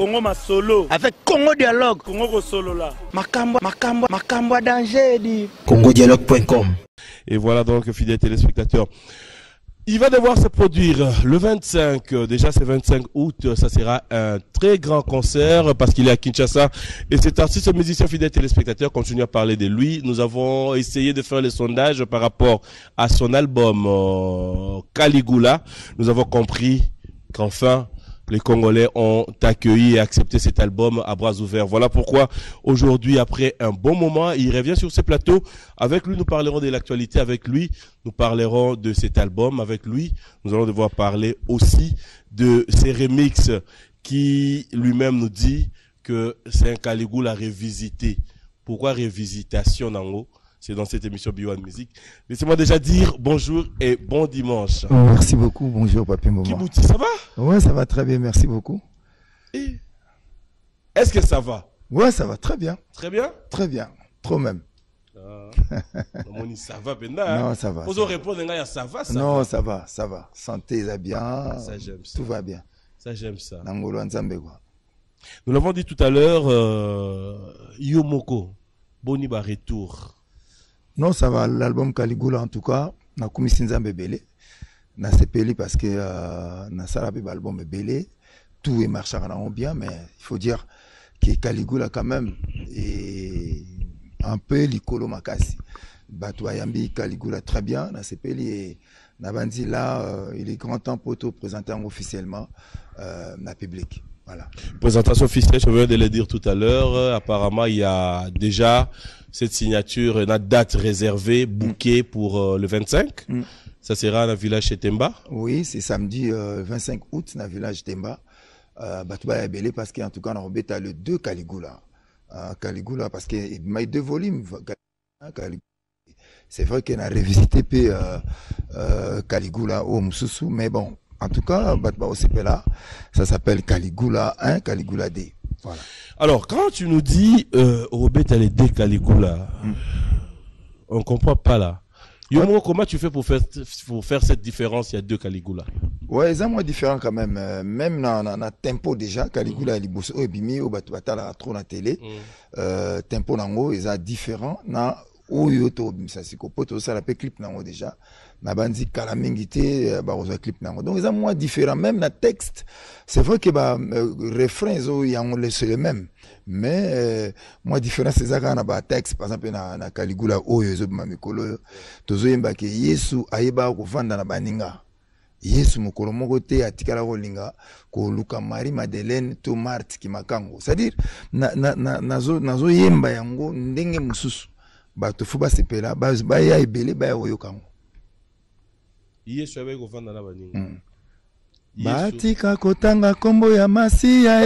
Congo ma solo. Avec Congo Dialogue. Congo solo là. Makambo danger dit. CongoDialogue.com. Et voilà donc, fidèles téléspectateurs. Il va devoir se produire le 25, déjà c'est 25 août, ça sera un très grand concert parce qu'il est à Kinshasa. Et cet artiste musicien fidèle téléspectateur continue à parler de lui. Nous avons essayé de faire les sondages par rapport à son album Caligula. Nous avons compris qu'enfin, les Congolais ont accueilli et accepté cet album à bras ouverts. Voilà pourquoi aujourd'hui, après un bon moment, il revient sur ce plateau. Avec lui, nous parlerons de l'actualité. Avec lui, nous parlerons de cet album. Avec lui, nous allons devoir parler aussi de ses remixes qui lui-même nous dit que c'est un Caligula revisité. Pourquoi revisitation, Nango? C'est dans cette émission Bio Musique. Laissez-moi déjà dire bonjour et bon dimanche. Merci beaucoup. Bonjour, Papi Momo. Kibouti, ça va? Ouais, ça va très bien. Merci beaucoup. Est-ce que ça va? Ouais, ça va très bien. Très bien? Très bien. Trop même. Ça va, maintenant. Non, ça va. Vous répondre, ça va, ça non, va. ça va, ça va. Santé, ça bien. Ça, j'aime ça. Tout va bien. Ça, j'aime ça. Nangolo Nzambe, quoi. Nous l'avons dit tout à l'heure, Yomoko, Boniba retour. Non, ça va. L'album Caligula, en tout cas, na Kumisi Nzambe Belé. Na sepeli parce que na sarabi l'album Belé. Tout est marché bien, mais il faut dire que Caligula, quand même, est un peu l'icolo makasi. Batou Ayambi Caligula très bien. Na sepeli et na bandi là, il est grand temps pour tout présenter officiellement na public. Voilà. Présentation officielle, je viens de le dire tout à l'heure. Apparemment, il y a déjà cette signature, une date réservée, bouquée pour le 25. Ça sera dans le village Temba. Oui, c'est samedi 25 août dans le village Temba. Batouba est belé parce qu'en tout cas, on a le 2 Caligula. Caligula, parce qu'il y a 2 volumes. C'est vrai qu'on a revisité Caligula au Moussoussou, mais bon. En tout cas, là, ça s'appelle Caligula 1, Caligula 2. Voilà. Alors, quand tu nous dis Robert, tu as les 2 Caligula, on ne comprend pas là. Yomo, comment tu fais pour faire cette différence? Il y a 2 Caligula. Ouais, c'est moins différent quand même. Même dans le tempo déjà, Caligula et Liboso et Bimi, au Batouatala, trop la télé. Tempo nango, ils sont différents. Oyoto misasiko poto ça la clip nango déjà na bandi kala mingité ba oza clip nango donc ils sont moins différents même na texte c'est vrai que refrain zo yango c'est le même mais moins différent c'est ça quand na texte par exemple na Caligula oyo zo mamikolo tozo yemba ke Yesu ayeba ko vanda na baninga Yesu mokolo moko te atikala ko linga ko luka Marie Madeleine to Marthe ki makango c'est-à-dire nazo yemba yango ndenge mususu bato fuba sepela baya ebele baya oyokango Yesu abe ko vanda na baninga batika kotanga kombo ya Masiya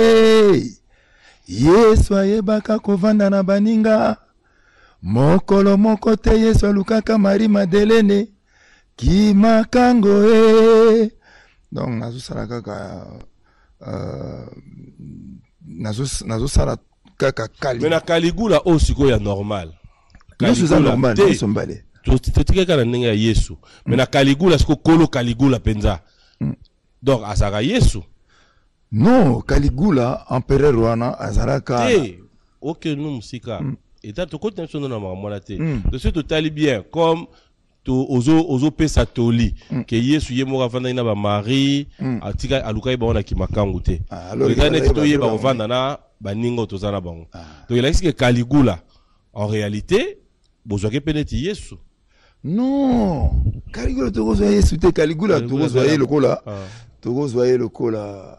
Yesu ayebaka ko vanda na baninga mokolo moko te Yesu alukaka Marie Madeleine ki makango donc nazo sala kaka nazo sala kaka Caligula. Mais na Caligula aussi ko ya normal. Yesu za normal, Yesu mbale. Totika kana ninga Yesu. Mais na Caligula siko kolo Caligula penza. Donc azara Yesu. Non, Caligula empereur wana azaraka. OK nous musika. Et ta to côté nso na mwana te. De ce total bien comme to ozo pesa toli que Yesu yemo vanda ina ba Marie atika alukai ba ona ki makangu te. Le gane to yeba vanda na baningo tozana bango. Donc il a dit que Caligula en réalité bozoke peneti Yesu. Non, Caligula togo zoye Yesu te Caligula togo zoye lokola. Togo zoye lokola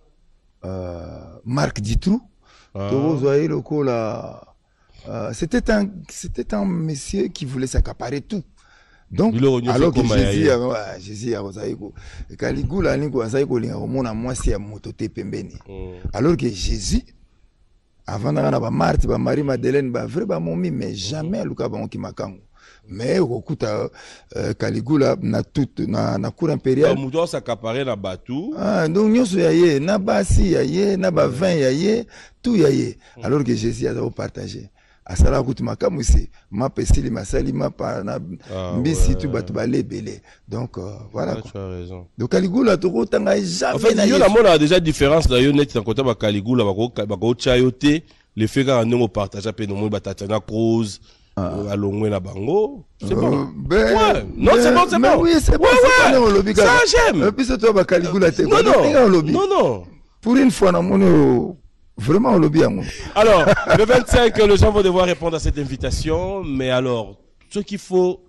Marc Dutroux. Togo zoye lokola c'était un monsieur qui voulait s'accaparer tout. Donc alors que Jésus a ozaiko Caligula ningo azaiko linga komona mwasi ya moto te pembeni. Alors que Jésus avant d'aller à Marthe, Marie Madeleine, vrai momi, mais jamais Luka Banki Makango. Mais au coup Caligula na toute na cour impériale. Comme doit s'accaparer na batou. Donc nous soyez na basi yaye, na ba vin yaye, tout yaye. Alors que Jésus a partagé. asala kutu makamu se ma pesili masali ma pa na mbisi tu batu balé belé donc voilà tu as raison. donc Caligula to tanga jamais en fait il y a déjà différence là yo net dans côté ba Caligula ba ko chayote les fait quand on partage pe no mo batatana cause alongwe na bango c'est bon ouais non c'est bon oui c'est bon ça j'aime puis c'est toi ba Caligula te non pour une fois na mono vraiment au lobby. Alors, le 25, les gens vont devoir répondre à cette invitation. Mais alors, ce qu'il faut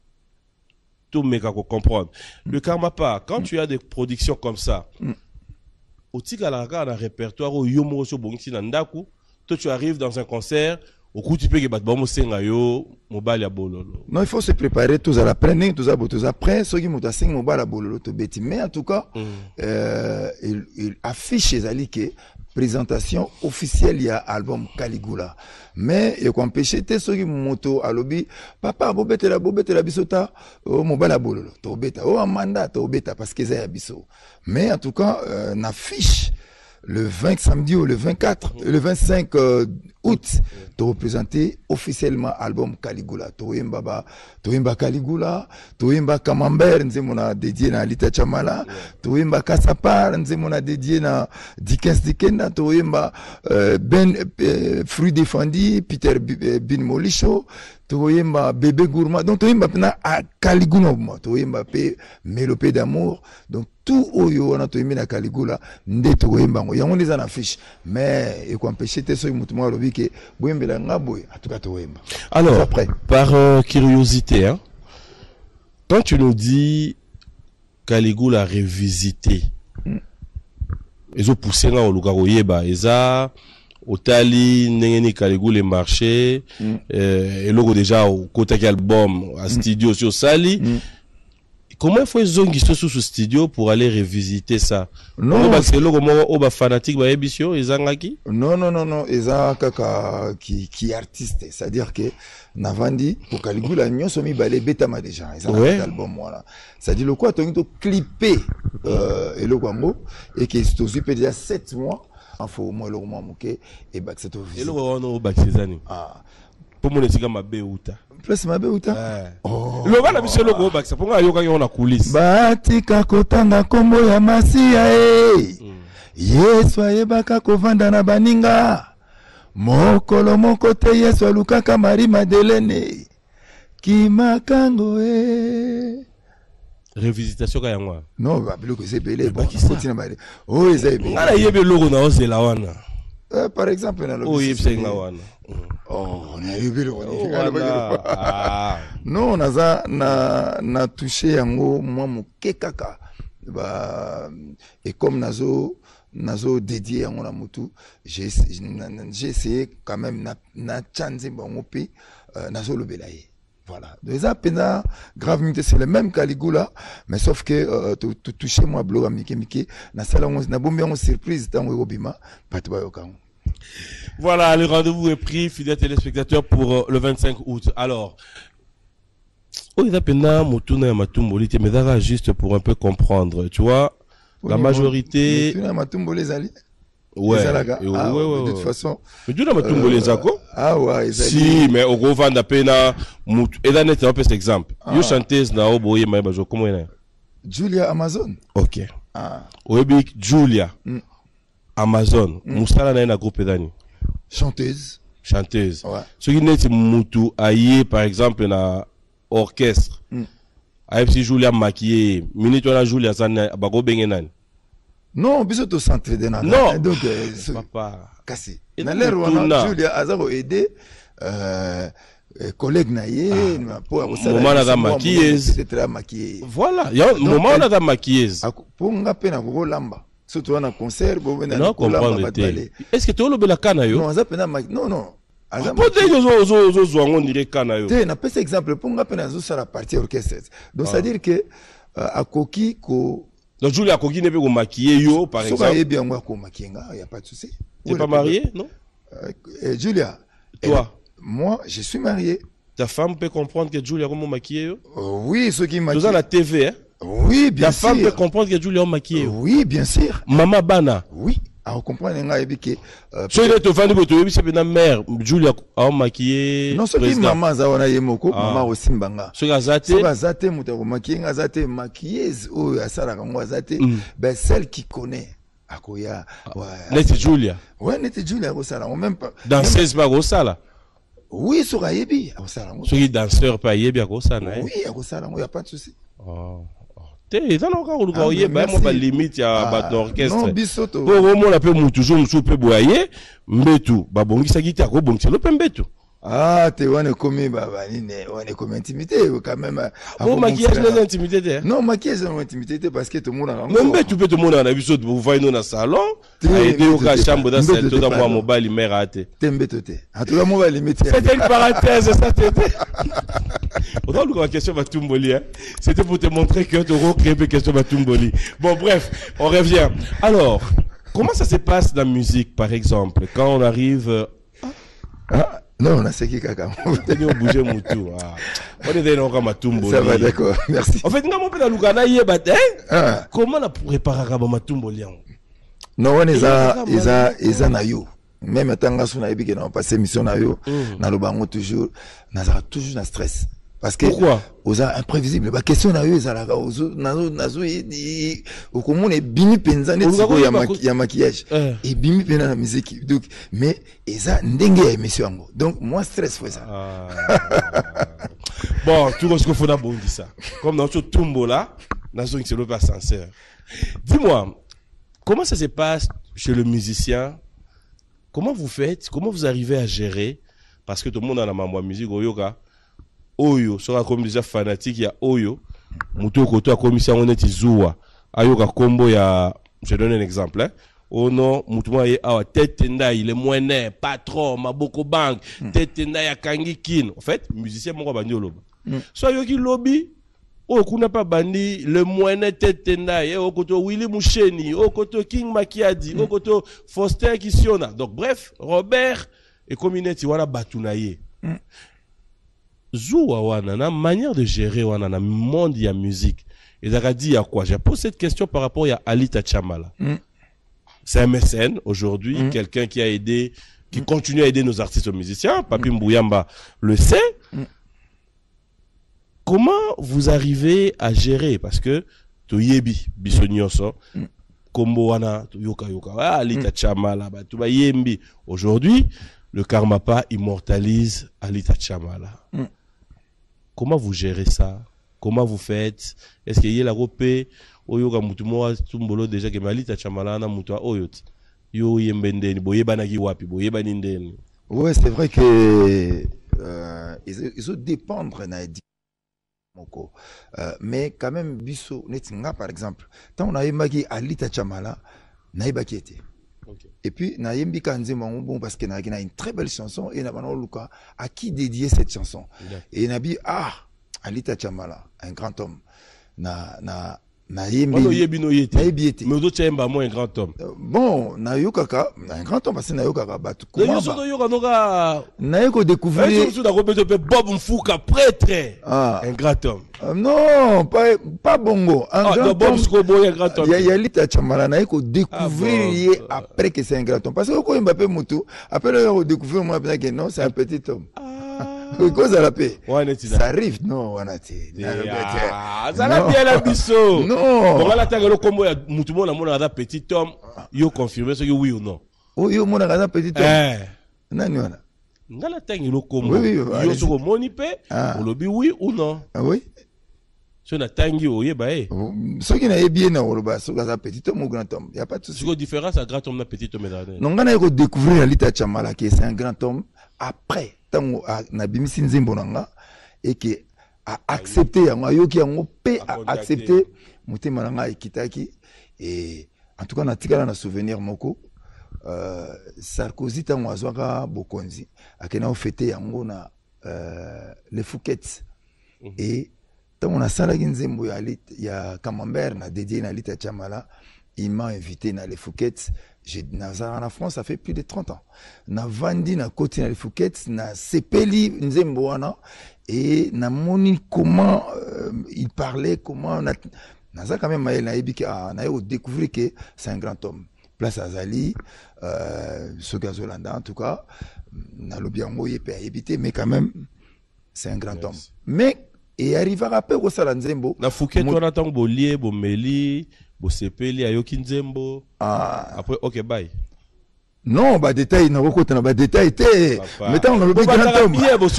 tout méga comprendre. Le karma pas, quand tu as des productions comme ça, au Tigalaka, dans un répertoire, au Yomo Bongsi Nandaku, toi tu arrives dans un concert, au coup tu peux que Batbomo Sengayo, Mobile Bololo. Non, il faut se préparer tous à la prendre, tous après, ceux qui m'ont dit Mobile Bololo, mais en tout cas, il affiche les alliés présentation officielle il y a album Caligula mais il faut empêcher ceux qui moto à lobby papa bobete la bisota au mobile bololo to beta au mandat to beta parce que c'est biso mais en tout cas n'affiche le 20 samedi ou le 24 le 25 août to représenter officiellement album Caligula to yemba Caligula to yemba Camembert nzemona dédié na Alita Chamala to yemba Kasapar nzemona dédié na Dickens Dikenda to yemba Fruit Défendu Peter Bin Molisho to yemba Bébé Gourmand donc to yemba na Caligula to yemba pe Mélopée d'amour donc tout oyo wana to yemba na Caligula nde to yemba ngo yango les en affiche mais et ko empêcher te so mutumo lobi ke boyembela ngaboy en tout cas to yemba. Alors par curiosité hein, quand tu nous dis Caligula revisité ils ont poussé là au lugar oyeba eza otali nengeni Caligula le marché et logo déjà au côté album à studio sur Sali. Comment il faut zongi sous ce studio pour aller revisiter ça? Non, parce que logo mo fanatique ba émission ezangaki. Non, eza kaka qui artiste, c'est-à-dire que navandi pour Caligula nyoso mi balé betama déjà eza album voilà. C'est-à-dire le quoi to clipper et le guango et que c'est aussi déjà 7 mois faut moi le moment moké et bah c'est au et le on ba ces pour mon esika mabe uta plus mabe uta le bana biso logo ba ça ponga yoka yona coulisse batika kotanga kombo ya masia Yesu ayebaka kovanda na baninga mokolo moko te Yesu alukaka Marie Madeleine kimakango revisitation ka yango non ba biloko ezebele bon continue ba ezebele ala yebe logo na ozela wana par exemple na logo yebsenga wana on a yebele non naza na touché yango moi moke kaka ba et comme nazo dédié yango na mutu j'ai essayé quand même na chanze bango pe nazo lobela ye. Voilà. Déjà, pena grave minute, c'est le même Caligula, mais sauf que tu touches moi blog à Miki, na sala na bombe en surprise dans Obima, pas tu vois aucun. Voilà, le rendez-vous est pris, fidèles téléspectateurs, pour le 25 août. Alors, oh, il a pena motuna matumboli, mais d'ara juste pour un peu comprendre, tu vois, la majorité. Motuna matumboli zali. Ouais, de toute façon. Mais tu n'as pas tout les zako. Ah ouais, si, mais au gros vent d'apena, et là, net un peu cet exemple. Yo chanteuse na oboye mais bajo comment il est? Julia Amazon. Ok. Oyebi Julia Amazon. Musala na groupe dani. Chanteuse. Ouais. Ce qui net mutu aye par exemple na orchestre. Aye Julia maquillée. Minute on a Julia sana bago bengenani. Non, biso to centre de nana. Non. Donc papa cassé. Na l'air wana Julia azako aider collègue na ye pour moment na maquilleuse. C'est très maquillée. Voilà, il y a moment na maquilleuse. Pour nga pe na ko lamba. Surtout na concert bo na ko lamba. Est-ce que tu lo bela kana yo? Non, azape na non. Peut-être zo zo ndire kana yo. Te na pese exemple pour nga pe na zo sala partie orchestre. Donc c'est à dire que à Koki ko donc Julia Kogi ne peut pas maquiller yo par exemple. Ça va bien moi ko maquiller, il y a pas de souci. Tu n'es pas marié, non? Julia. Toi? Moi, je suis marié. Ta femme peut comprendre que Julia comment maquiller yo? Oui, ceux qui maquillent. Nous à la TV hein? Oui, bien sûr. Ta femme peut comprendre que Julia maquiller yo? Oui, bien sûr. Maman Bana? Oui. Alors, comprendre, nga yebi que, So il est au fan de votre c'est bien mère, Julia, a maquillé. non, ce qui maman, ça, on a yemoko, maman aussi mbanga. So gazate. So gazate, moutako, maquillé, gazate, maquilleuse, ou, asara, gazate, ben, celle qui connaît. Akoya, ouais. Neti Julia. Ouais, neti Julia, osala, on même pas. Danseuse pas Gosala. Oui, sur Ayebi, osala. So qui danseur pas Yebi Gosala. Oui, osala, il n'y a pas de souci. Oh. T'es dans le cas où vous voyez, ben, moi, limite, il y a un orchestre. Non, bisoto. Pour au moins, on peut toujours nous souper boyer, mbetu. Babongi sa guitare, go bon, c'est le pembetu. Ah, t'es on comme on est comme intimité quand même. Oh, maquillage n'est intimité. Non, maquillage n'est intimité parce que tout le monde a encore. Non, mais tu peux tout le monde en avis vous voyez nous dans le salon. Aider au cas chambre dans cette tout dans moi mobile mère raté. Tembetoté. En tout cas, mobile limite. C'était une parenthèse ça c'était. Autant la question va Tumboli hein. C'était pour te montrer que tu auras créé une question va Tumboli. Bon bref, on revient. Alors, comment ça se passe dans la musique par exemple quand on arrive non, on a ce qui caca. On a bougé mon tour. On est dans le Matumbo. Ça va, d'accord, merci. En fait, nous avons fait Lugana comment on a préparé Matumbo Lian? Non, on est na yo. Même tant que on a été passé mission na yo, na le bango toujours, na toujours na stress. Parce que pourquoi aux imprévisible ba question na yo ezalaka nazo au commun est bimi penza net siko ya maquillage et bimi penza na musique donc mais eza ndenge ya émission yango donc moi stress faut ça bon tout ce qu'il faut d'abord dire ça comme dans tout tumbo là nazo c'est le pas sincère. Dis-moi comment ça se passe chez le musicien, comment vous faites, comment vous arrivez à gérer parce que tout le monde a la mambo musique au yoga oyo sera comme déjà fanatique ya oyo muto koto a commission on est zuwa ayoka kombo ya je donne un exemple hein oh non mutu mo ye awa tete nda il est moyen patron maboko bank tete nda ya kangi kin en fait musicien moko bandi oloba so yoki lobby oh kuna pas bandi le moyen tete nda ye okoto Willy Musheni okoto King Makiadi okoto Foster Kisiona donc bref Robert et community wana batunaye Zoua wana na manière de gérer wana na monde ya musique. Et ça dit à quoi? J'ai posé cette question par rapport à Alita Chamala. C'est un mécène aujourd'hui, quelqu'un qui a aidé, qui continue à aider nos artistes et musiciens. Papi Mbouyamba le sait. Comment vous arrivez à gérer? Parce que Toyebi Bisonyoso, Kombo wana Yoka Yoka, Alita Chamala, Tuba Yembi. Aujourd'hui, le Karmapa immortalise Alita Chamala. Comment vous gérez ça? Comment vous faites? Est-ce qu'il y a la repé? Oyo ka mutumo tumbolo déjà que Alita Chamala na mutua oyot. Yo yembendeni boyeba ki wapi boyeba ndeni. Ouais, c'est vrai que ils ont dépendre na moko. Mais quand même biso netinga par exemple. Tant on a yembaki Alita Chamala na yebaki été. Et puis, na yembi kanze bon parce que na une très belle chanson et na bano luka à qui dédier cette chanson. Et nabi Alita Chamala, un grand homme. Na yembi na yebi été. Mais d'autres chemba moi un grand homme. Bon, na yokaka, un grand homme parce que na yokaka batu. Na yoko découvrir. Surtout na robé Bob Mfouka prêtre. Un grand homme. Non, pas bongo. Un grand Bob homme. Un grand homme. Il y a Alita Chamala na yoko découvrir après que c'est un grand homme parce que quand Mbappé Moutou après on découvrir moi que non, c'est un petit homme. Cause à la paix. Ça arrive, non, on a été. Ça l'a bien la bisso. Non. Bon, là, t'as le combo, Moutoumon, la mona, petit homme, yo confirmé ce que oui ou non. Oh, yo, mon a petit homme. Nani, on a. Ngala tangi lo combo. Oui, yo, so, monipe, ou lobi oui ou non. Ah oui. So, na tangi, oh, ye, bah, ce qui n'a bien, on le bat, so, un petit homme ou grand homme. Il n'y a pas de souci. C'est quoi différence à grand homme, na petit homme, non, on a découvert Alita Chamala, qui est un grand homme, après. Tango na bimisi nzembo nanga et que a accepté yango yoki yango pe a accepté mutema nanga ekitaki et en tout cas na tikala na souvenir moko Sarkozy tango azwaka bokonzi akena ofete yango na les Fouquets et tango na salaki nzembo ya Camembert na dédié na Alita Chamala il m'a invité dans les Fouquets. J'ai en France, ça fait plus de 30 ans. Na vandi na côté dans les Fouquets, na sepeli nzemboana et na moni comment il parlait, comment na ça quand même na ebiki na découvrir que c'est un grand homme. place Azali, ce Gazolanda en tout cas, Nalobiango y peut éviter, mais quand même, c'est un grand homme. Mais, et arrivera après au Salanzembo. Na Fouquet, toi, n'attends Bolier, Bomeli, Bosepeli, Ayoki Nzembo. Après, ok, bye. Non, bah détail, n'a pas côté, bah détail, t'es. Mais tant on a le grand homme.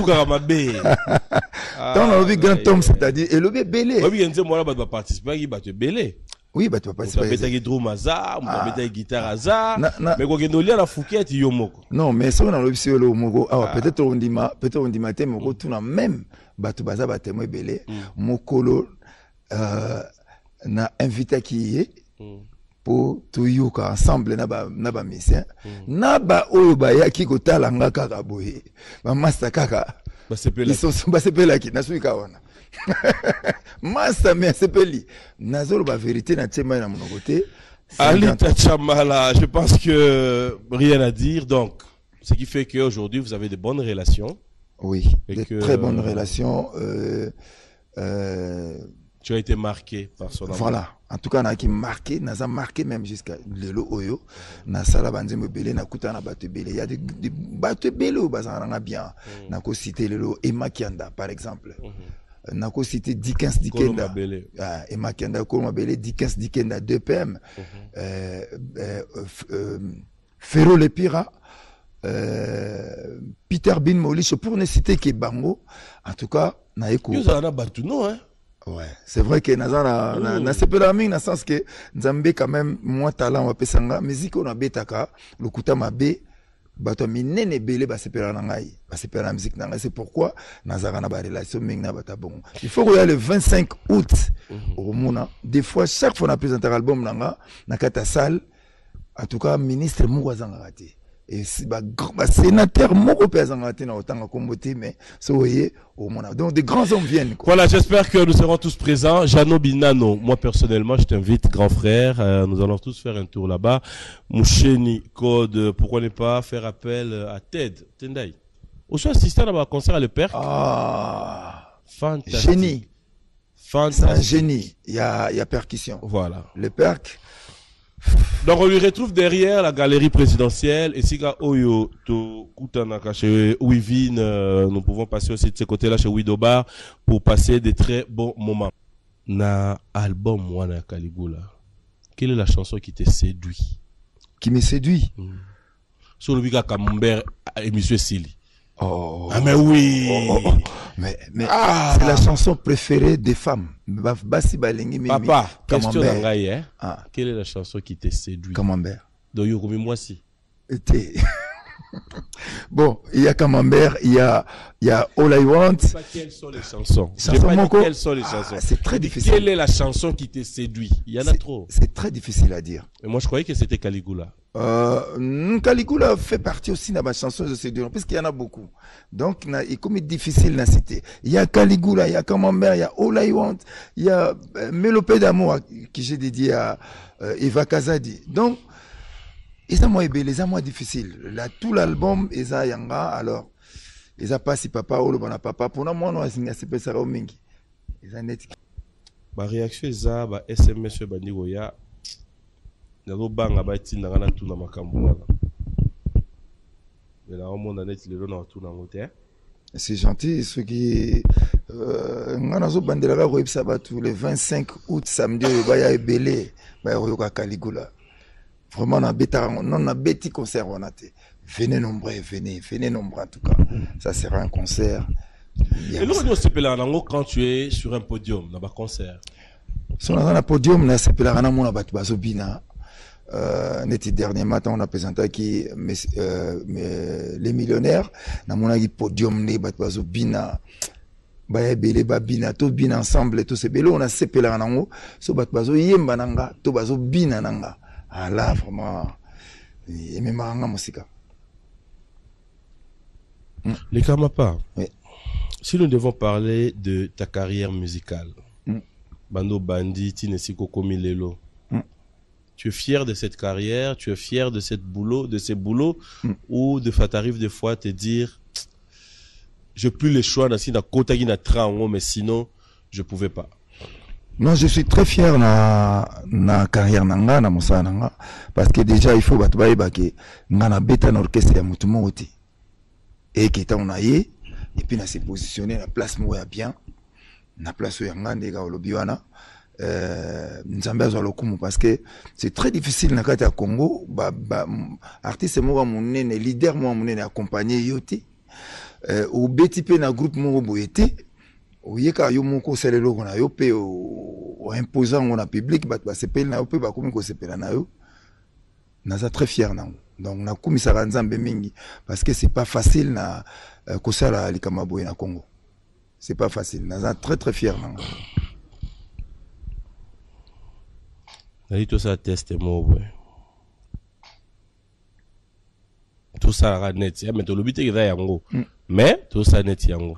Tant on a le grand homme, c'est-à-dire, et le belé. Oui, Nzembo, là, va participer, il va te belé. Oui, bah tu vas participer. Tu vas mettre drum aza, tu vas mettre guitare aza. Mais quand on lit la Fouquet, tu yomoko. Non, mais ça on a l'option le mogo. Ah, peut-être on dit matin, mogo tout na même. Bah tu baza bah témoin belé. Mokolo na invité qui est pour tout yuka ensemble na ba musicien. Na ba oyo ba ya ki kotala nga kaka boye. Ba master kaka. Ba sepela. Ils sont ba sepela ki na suika wana. Master mais sepeli. Nazolo ba vérité na tsema na mon côté. Ali Tachamala, je pense que rien à dire. Donc, ce qui fait qu'aujourd'hui, vous avez de bonnes relations. Oui, très bonnes relations. Tu as été marqué par son amour. Voilà. En tout cas, on a marqué, même jusqu'à Lelo Oyo. Na sala banzemo belé, na kuta na bate belé. Il y a des bate belé au bazaranga bien. Na ko cité Lelo Emma Kianda, par exemple. Na ko cité Dickens Dikenda. Emma Kianda, Koloma Belé, Dickens Dikenda, 2PM. Ferro Le Pira. Peter Bin Molich, pour ne citer que Bango. En tout cas, na eko. Nous en a battu, non, hein? Ouais, c'est vrai que Nazara na sepelami na sens que Nzambe quand même moi talent wa pesanga musique on a betaka le kuta mabe bato minene belé ba sepela na ngai ba sepela la musique na ngai c'est pourquoi Nazara na ba relation mingna bata bon il faut qu'il y a le 25 août au Mona des fois chaque fois on a présenté l'album nanga na kata salle en tout cas ministre Mouazanga raté et c'est bah sénateur moko pesangati na otanga komboté mais so voyez au Mona donc des grands hommes viennent quoi. Voilà, j'espère que nous serons tous présents. Jano Binano, moi personnellement je t'invite grand frère, nous allons tous faire un tour là-bas. Moucheni Code, pourquoi ne pas faire appel à Ted Tendai. Au soit assistant à un concert à Le Perc. Ah, fantastique. Génie. Fantastique. C'est un génie, il y a percussion. Voilà. Le Perc. Donc on lui retrouve derrière la galerie présidentielle et si Oyo to Kutanaka chez Wivin, nous pouvons passer aussi de ce côté-là chez Widobar pour passer des très bons moments. Na album Wana Caligula, quelle est la chanson qui te séduit? Qui me séduit? Sur le Vika Camembert et Monsieur Sili. Oh. Ah mais oui. Mais c'est la chanson préférée des femmes. Basi Balengi Mimi. Papa, question d'Angaï, hein? Ah. Quelle est la chanson qui te séduit? Camembert. De Yurumi Mwasi. Bon, il y a Camembert, il y a All I Want. Pas quelles sont les chansons? J'ai pas dit quelles sont les chansons. C'est très difficile. Quelle est la chanson qui te séduit? Il y en a trop. C'est très difficile à dire. Et moi, je croyais que c'était Caligula. Caligula fait partie aussi de ma chanson de séduire, parce qu'il y en a beaucoup. Donc, il est comme difficile à citer. Il y a Caligula, il y a Camembert, il y a All I Want, il y a Mélopée d'amour, que j'ai dédié à Eva Kazadi. Donc, ils ont moins ébélé, ils ont moins difficile. Là, tout l'album, ils ont yanga, alors, ils ont pas si papa ou le bon papa. Pour moi, non, c'est pas ça au mingi. Ils ont net. Ma réaction est ça, bah, SMS, Bandigoya. Nazo banga ba tinda ngana tuna makambo wana. Mais là au monde net le na tuna ngote. C'est gentil ceux qui ngana zo bandela ka koyebisa batu le 25 août samedi ba ya ebele ba yoka Caligula. Vraiment na beta non na beti concert wana te. Venez nombreux, venez nombreux en tout cas. Ça sera un concert. Et l'on se pela nango quand tu es sur un podium dans un concert. Sur un podium na se pela na mona batu bazobina. N'était dernier matin on a présenté qui les millionnaires na mon avis podium ne batbazo bina ba belé babina to bina ensemble to se belo on a sepela nango so batbazo yemba nanga to bazo bina nanga ah là vraiment et même nanga musika les Kamapa. Oui. Si nous devons parler de ta carrière musicale Bando Bandi Tinesiko Komilelo. Tu es fier de cette carrière, tu es fier de ces boulots, ou t'arrive des fois à te dire, j'ai plus le choix, mais sinon je pouvais pas. Non, je suis très fier na carrière nanga na mosala nanga parce que déjà il faut battre baki ngana beta na orchestre ya mutu moti et qui est on aillé et puis na se positionner na place mo ya bien na place ya ngande ga olobiwana nzambe azwa lokumu parce que c'est très difficile na kati ya Congo artiste mo monene leader mo monene accompagner yoti au beti pe na groupe mo boyete oyeka yo moko selelo kona yo pe o imposant on a public bat ba sepel na yo pe ba komi ko sepela na yo naza très fier nango donc na kumisa nzambe mingi parce que c'est pas facile na kosala likama boye na Congo c'est pas facile naza très très fier nango ali to ça teste mo boye tout ça la net mais to lobite ki yango mais tout ça net yango.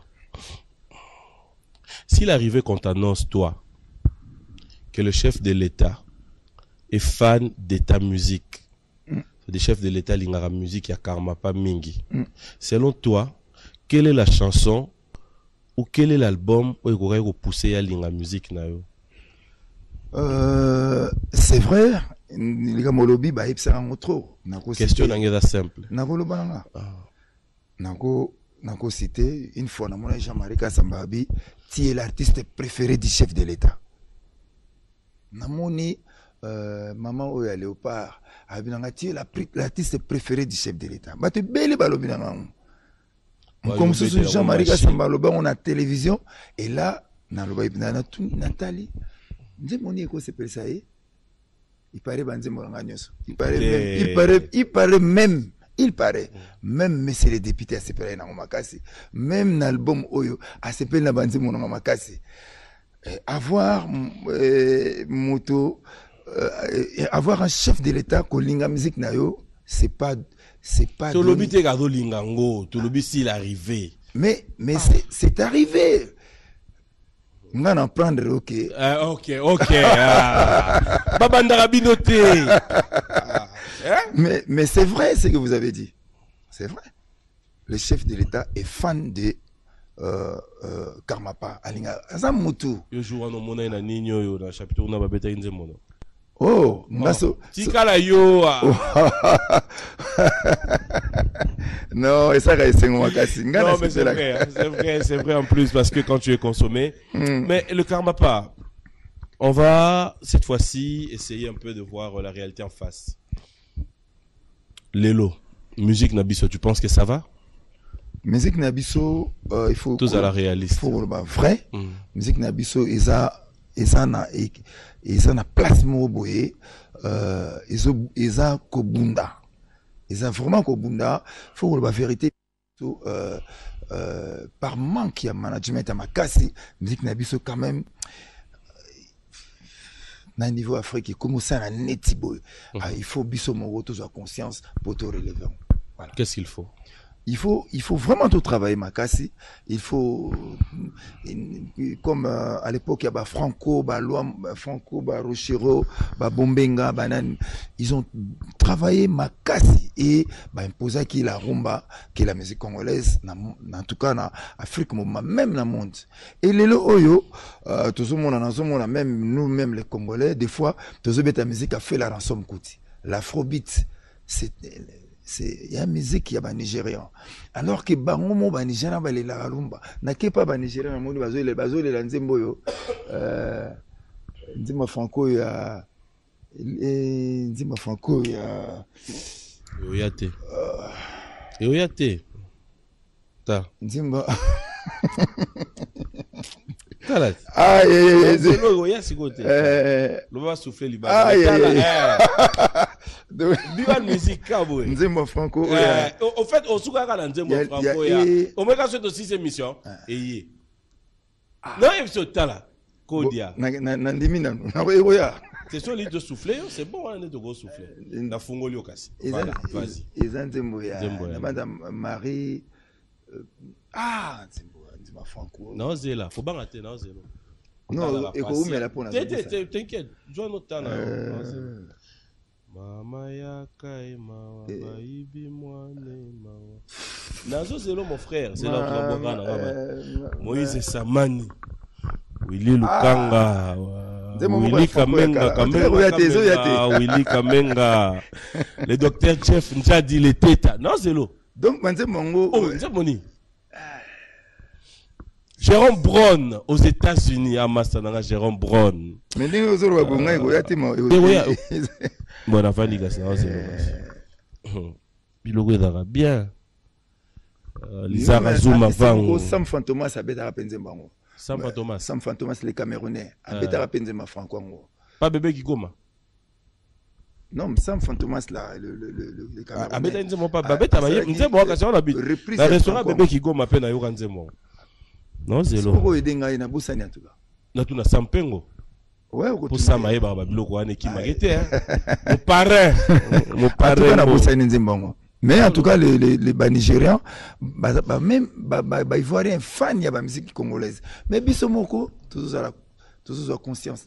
S'il arrivait qu'on t'annonce, toi, que le chef de l'État est fan de ta musique, le chef de l'État l'ingara musique ya karma pas mingi. Selon toi, quelle est la chanson ou quel est l'album où il aurait repoussé à l'ingara musique na yo? C'est vrai, les gars molobi ba ipsa ngotro. Question n'engeda simple. Nako bananga. Nako cité une fois na mona Jean-Marie Kassambabi, tu es l'artiste préféré du chef de l'État. Namoni maman Oya Léopard, tu es l'artiste préféré du chef de l'État. Bah tu belle balobi na ngam. Comme ce Jean-Marie Kassambabi on a télévision et là na loba na tout Nathalie. Nze moni ko s'appelle ça il paraît banze moranga nyoso. Il paraît même monsieur le député à s'appelle na makasi même l'album oyo à s'appelle na banze moranga makasi avoir avoir un chef de l'État ko linga musique na yo c'est pas to lobite ga do linga ngo to lobi s'il arrivé mais c'est arrivé. On va en prendre, ok. Babandara binoté. Mais c'est vrai ce que vous avez dit. C'est vrai. Le chef de l'État est fan de Karmapa. Alinga Azamutu. Yo jour no mona na ninyo yo na chapitre na babeta inze mono. Oh, ngaso. Tikala yo. Non, et ça c'est mon makasi. Non, mais c'est vrai en plus parce que quand tu es consommé, mais le Karmapa, on va cette fois-ci essayer un peu de voir la réalité en face. Lelo, musique Nabiso, tu penses que ça va? Musique Nabiso, il faut tous à la réaliste. Il faut vrai. Musique Nabiso, ils na place mo boye ils a kobunda. Ils ont vraiment kobunda, faut la vérité par manque de management à makasi, musique Nabiso quand même na niveau Afrique comme ça un netibo. Il faut biso mo tous à conscience pour te relever. Voilà. Qu'est-ce qu'il faut? Il faut vraiment tout travailler makasi. Il faut comme à l'époque il y a Franco, Franco, Rochero, Bombenga, Banane. Ils ont travaillé makasi et imposé qui la rumba, qui la musique congolaise, en tout cas en Afrique, même dans le monde. Et les oyo, tout le monde, même nous-mêmes les Congolais, des fois, tout le monde la musique a fait la rançon kouti. L'afrobeat, il y a musique qui est nigérian alors que bangomo ba nigérian ba la rumba na ke pas ba nigérian moni bazole la nzembo yo nzima franco ya nzima franco ya oyate ta nzimba Talat. C'est logo ya sikote. Le va souffler liba. Biba musique kaboy. Nzembo Franco. Au fait, on souka ka nzembo Franco ya. On me ka cette aussi émission et non, il se tala. Kodia. Na ndimi na ya. C'est sur l'île de souffler, c'est bon hein de go souffler. Na fungoli okasi. Voilà, vas-y. Nzembo ya. Madame Marie nzembo non, c'est là. Faut pas rater, non, c'est là. Non, et où mais là pour t'inquiète, joins notre temps. Mama ya kai mama baibi mwane mama. Nazo c'est là mon frère, c'est là pour Moïse Samani. Willy Lukanga. Willy Kamenga, Willy Kamenga. Le docteur Chef nous a dit les têtes. Non, c'est l'eau. Donc, Manze Mongo. Oh, c'est moni. Jérôme Brown aux États-Unis, à Massananga, Jérôme Brown. Mais nous, nous avons bon, enfin, les gars, c'est l'eau. Bilogo est bien. Lisa Razuma Vango. Sam Fantomas a bêta Penzemango. Sam Fantomas. Sam Fantomas, les Camerounais. A bêta Penzema Franco. Pas bébé qui goma. Non, Sam Fantomas là, le Camerounais. Ah, bêta Nzemo pas. Bêta Baye. Nzemo occasion la bite. La restaurant bébé qui goma peine à Yoga Nzemo. Non, c'est l'eau. Pourquoi il y a une boussani en tout cas? Na tu na Sampengo. Ouais, pour ça, maïe barba biloko ane qui m'a été. Mon parrain. Mon parrain. Mais en tout cas, les Nigérians, même les Ivoiriens fans de la musique congolaise. Mais Bissomoko, tous ont conscience.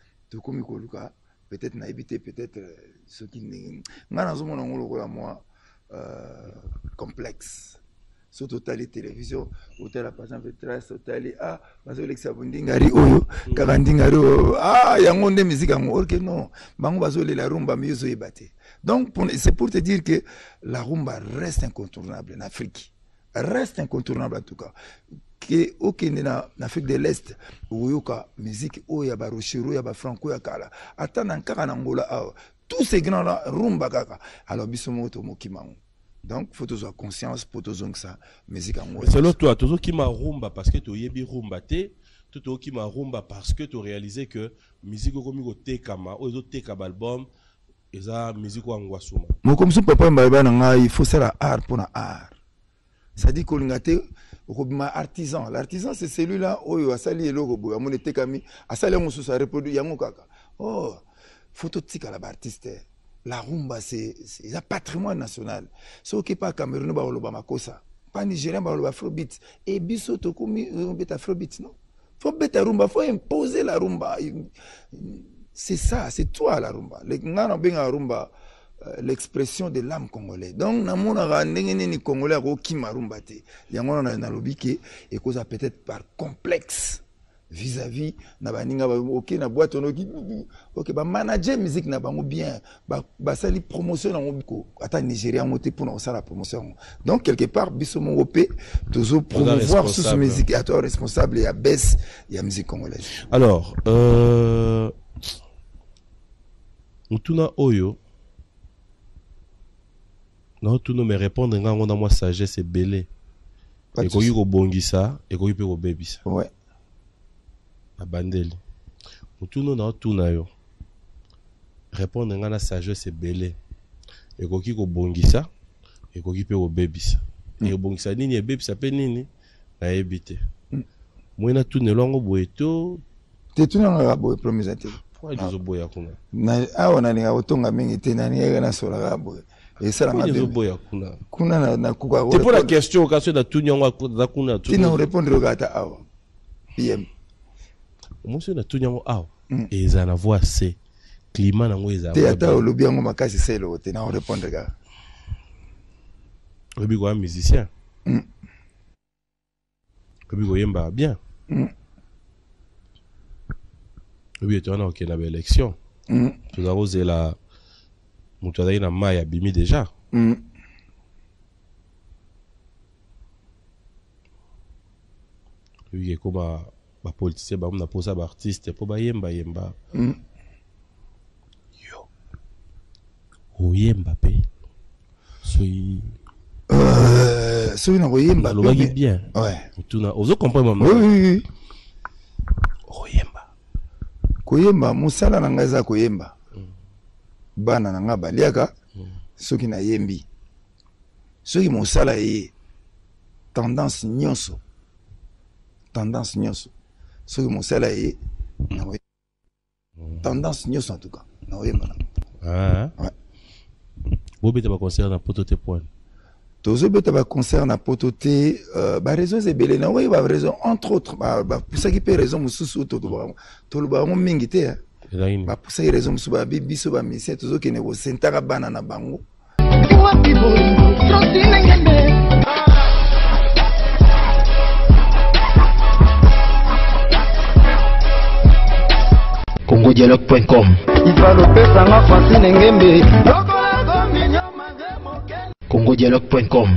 Peut-être naïveté, peut-être ceux qui n'ont moi complexe. Sur total télévision, hôtel à passant vétresse, hôtel ah, parce que l'exabundingari oyo, karandingari ah, yango de musique en ok non, bango bazole la rumba mieux ebate. Donc c'est pour te dire que la rumba reste incontournable en Afrique, reste incontournable en tout cas. Que aucun en Afrique de l'Est, oyoka musique oya ba rochero ya ba franco ya kala, atana nkaka na Angola tous ces grands là rumba kaka. Alors bisomo to mokimango. Donc, il faut avoir conscience pour tout ça. Musique en mode. Selon toi, tout qui m'a rumba parce que tu as bien rumba, tout qui m'a rumba parce que tu as réalisé que musique comme au tekama, aux autres tekama album, et ça musique en guasuma. Moi comme ça papa m'a il faut faire art pour art. Ça dit qu'on ngate artisan. L'artisan c'est celui-là où a sali et logo boya mon tekami, a sali on sous ça reproduit yango kaka. Oh, photo tika la artiste. La rumba, c'est un patrimoine national. Ce qui n'est pas Cameroun, pas Nigérien, c'est Afrobeat. Et Bisso, c'est Afrobeat, non? Il faut mettre la rumba, il faut imposer la rumba. C'est ça, c'est toi la rumba. La rumba, l'expression de l'âme congolaise. Donc, dans mon les Congolais, qui m'a rumba. Il y a un lobby qui est peut-être par complexe. Vis-à-vis na baninga ok na boîte on ok ba manager musique na bango bien ba sali promotion na ngobiko ata Nigeria moté pour na ça la promotion. Donc quelque part bisomo opé toujours promouvoir sous musique à toi responsable et à baisse il y a musique congolaise. Alors Mutuna Oyo non tout nous me répondre nga on a moi sagesse et belé et ko yiko bongisa et ko yipe ko bebisa. Ouais. Bandeli. Mutuno na tuna yo. Répondre ngana sagesse c'est belé. Et koki ko bongisa et koki pe ko bebisa. Et bongisa nini e bebisa pe nini na ebité. Moi na tuna longo boeto. Te tuna nga boe promisate. Pourquoi ils boya kuna? Na awana ni otonga mingi te na ni na sola ga boe. Et ça la mabe. Boya kuna. Kuna na kuka. C'est pour la question quand c'est na tuna nga kuna. Tu nous répondre gata awa. PM. Monsieur na tunyango aw et ça na voix c'est climat nango eza te ata olobi yango makasi selo te na répondre ga obi ko musicien obi ko yemba bien obi to na ok na élection tu as osé la mutu azali na mai abimi déjà obi ko ba ba politicien ba na posa ba artiste po ba yemba yo oyemba pe soyi na oyemba lo bagi bien ouais tu na ozo comprendre maman oui oyemba koyemba musala na ngaza koyemba bana na nga baliaka soki na yembi soki musala ye tendance nyonso ce que mon salaire est tendance news en tout cas vous avez un concert dans Pototé point tous les un concert dans Pototé bah raison c'est belé non oui bah raison entre autres bah pour ça qui peut raison mususu tout le baron mingité bah pour ça raison mususu bah biso bah mission tous qui ne vous sentara banana bango congodialogue.com. congodialogue.com.